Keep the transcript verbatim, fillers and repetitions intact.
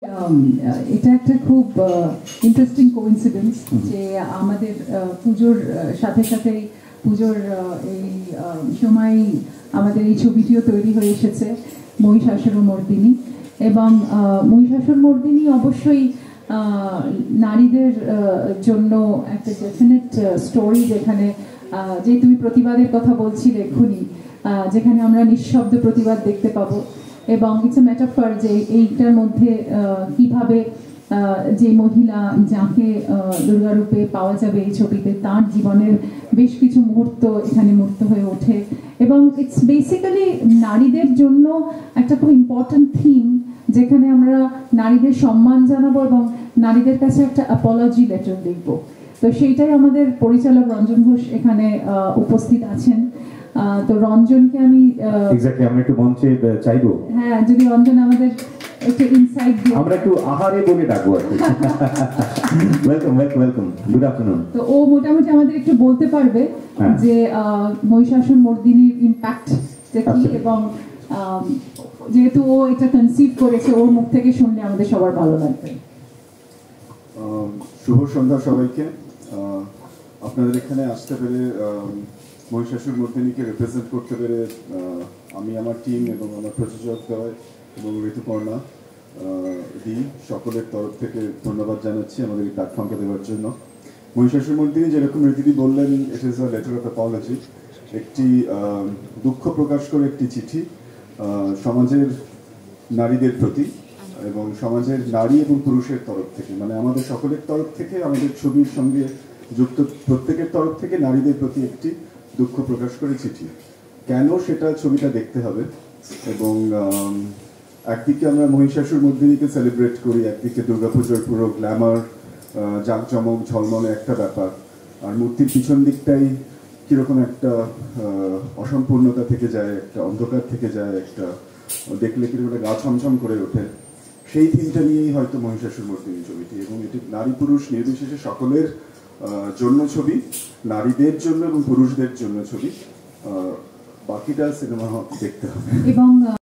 এটা একটা খুব ইন্টারেস্টিং কোইন্সিডেন্স যে আমাদের পুজোর সাথে সাথে পুজোর এই সময় আমাদের এই ছবিটিও তৈরি হয়ে এসেছে মহিষাসুরমর্দিনী। এবং মহিষাসুরমর্দিনী অবশ্যই নারীদের জন্য একটা ডেফিনেট স্টোরি, যেখানে যে তুমি প্রতিবাদের কথা বলছিলে এক্ষুনি, যেখানে আমরা নিঃশব্দ প্রতিবাদ দেখতে পাবো। এবং ইটস এ মেটাফর যে এইটার মধ্যে কিভাবে যে মহিলা যাকে দুর্গারূপে পাওয়া যাবে এই ছবিতে, তার জীবনের বেশ কিছু মুহূর্ত এখানে মূর্ত হয়ে ওঠে। এবং ইটস বেসিক্যালি নারীদের জন্য একটা খুব ইম্পর্টেন্ট থিম, যেখানে আমরা নারীদের সম্মান জানাবো এবং নারীদের কাছে একটা অ্যাপোলজি লেটার লিখব। তো সেইটাই আমাদের পরিচালক রঞ্জন ঘোষ এখানে উপস্থিত আছেন। তো রঞ্জনকে আমি এক্স্যাক্টলি আমরা একটু মঞ্চে চাইবো, হ্যাঁ যদি রঞ্জন আমাদের একটু ইনসাইট দিয়ে, আমরা একটু আহারে বলে ডাকবো আর কি। Welcome welcome welcome good afternoon. তো ও মোটামুটি আমাদের একটু বলতে পারবে যে মহিষাসুরমর্দিনীর ইম্প্যাক্ট কি, এবং যেহেতু ও এটা কনসিভ করেছে, ওর মুখ থেকে শুনলে আমাদের সবার ভালো লাগবে। শুভ সন্ধ্যা সবাইকে। আপনাদের এখানে আসতে পেরে, মহিষাসুরমর্দিনীকে রিপ্রেজেন্ট করতে পেরে আমি, আমার টিম এবং আমার প্রযোজক দয় এবং ঋতুপর্ণা দি সকলের তরফ থেকে ধন্যবাদ জানাচ্ছি আমাদের এই প্ল্যাটফর্মটা দেওয়ার জন্য। মহিষাসুরমর্দিনী যেরকম রীতিদি বললেন, it is a letter of apology, একটি দুঃখ প্রকাশ করে একটি চিঠি সমাজের নারীদের প্রতি এবং সমাজের নারী এবং পুরুষের তরফ থেকে, মানে আমাদের সকলের তরফ থেকে, আমাদের ছবির সঙ্গে যুক্ত প্রত্যেকের তরফ থেকে নারীদের প্রতি একটি দুঃখ প্রকাশ করে চিঠি। কেন সেটা ছবিটা দেখতে হবে। এবং একদিকে আমরা মহিষাসুরমর্দিনীকে সেলিব্রেট করি, একদিকে দুর্গাপুজোর পুরো গ্ল্যামার, জাঁকজমক ঝলমলে একটা ব্যাপার, আর মূর্তির পিছন দিকটাই কীরকম একটা অসম্পূর্ণতা থেকে যায়, একটা অন্ধকার থেকে যায়, একটা দেখলে কিরকম একটা গা ছমছম করে ওঠে। সেই থিমটা নিয়েই হয়তো মহিষাসুরমর্দিনী ছবিটি, এবং এটি নারী পুরুষ নির্বিশেষে সকলের জন্য ছবি, নারীদের জন্য এবং পুরুষদের জন্য ছবি। বাকিটা সিনেমা দেখতে হবে। এবং